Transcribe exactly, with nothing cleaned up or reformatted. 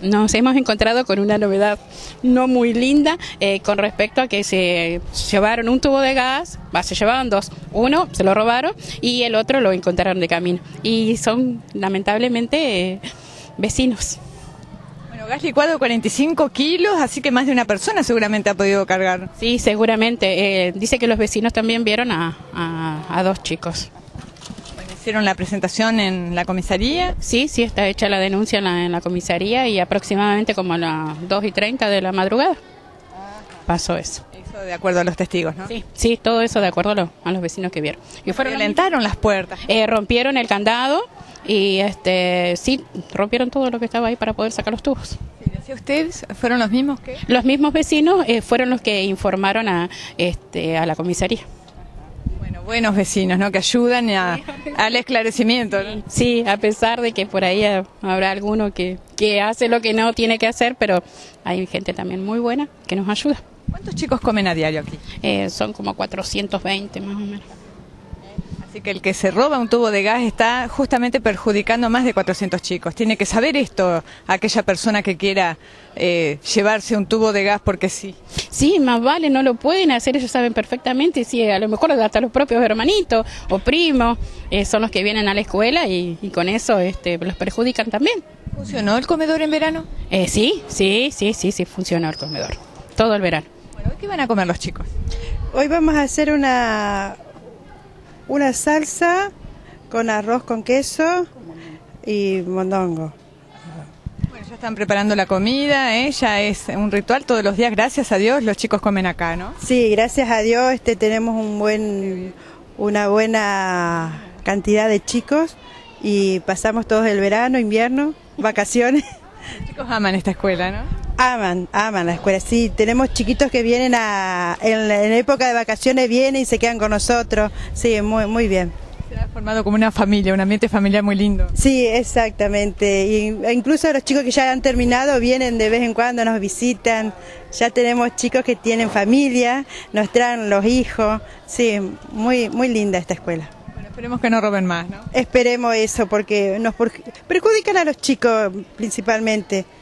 nos hemos encontrado con una novedad no muy linda eh, con respecto a que se llevaron un tubo de gas, bah, se llevaban dos, uno se lo robaron y el otro lo encontraron de camino. Y son lamentablemente eh, vecinos. Bueno, gas licuado cuarenta y cinco kilos, así que más de una persona seguramente ha podido cargar. Sí, seguramente. Eh, dice que los vecinos también vieron a, a, a dos chicos. ¿Hicieron la presentación en la comisaría? Sí, sí, está hecha la denuncia en la, en la comisaría y aproximadamente como a las dos y treinta de la madrugada pasó eso. Eso de acuerdo a los testigos, ¿no? Sí, sí, todo eso de acuerdo a, lo, a los vecinos que vieron. Y fueron violentaron las puertas. Eh, rompieron el candado y este sí, rompieron todo lo que estaba ahí para poder sacar los tubos. ¿Y decía ustedes, fueron los mismos que? Los mismos vecinos eh, fueron los que informaron a, este, a la comisaría. Buenos vecinos, ¿no? Que ayudan a, al esclarecimiento, ¿no? Sí, a pesar de que por ahí habrá alguno que, que hace lo que no tiene que hacer, pero hay gente también muy buena que nos ayuda. ¿Cuántos chicos comen a diario aquí? Eh, son como cuatrocientos veinte más o menos. Así que el que se roba un tubo de gas está justamente perjudicando a más de cuatrocientos chicos. Tiene que saber esto aquella persona que quiera eh, llevarse un tubo de gas porque sí. Sí, más vale, no lo pueden hacer, ellos saben perfectamente, sí, a lo mejor hasta los propios hermanitos o primos eh, son los que vienen a la escuela y, y con eso este, los perjudican también. ¿Funcionó el comedor en verano? Eh, sí, sí, sí, sí, sí, funcionó el comedor, todo el verano. Bueno, ¿qué van a comer los chicos? Hoy vamos a hacer una... una salsa con arroz con queso y mondongo. Bueno, ya están preparando la comida, ¿eh? Ya es un ritual todos los días, gracias a Dios los chicos comen acá, ¿no? Sí, gracias a Dios este, tenemos un buen, una buena cantidad de chicos y pasamos todos el verano, invierno, vacaciones. Los chicos aman esta escuela, ¿no? Aman, aman la escuela, sí, tenemos chiquitos que vienen a, en, en época de vacaciones vienen y se quedan con nosotros, sí, muy, muy bien. Se ha formado como una familia, un ambiente familiar muy lindo. Sí, exactamente, y, incluso los chicos que ya han terminado vienen de vez en cuando, nos visitan, ya tenemos chicos que tienen familia, nos traen los hijos, sí, muy, muy linda esta escuela. Bueno, esperemos que no roben más, ¿no? Esperemos eso, porque nos perjudican a los chicos principalmente.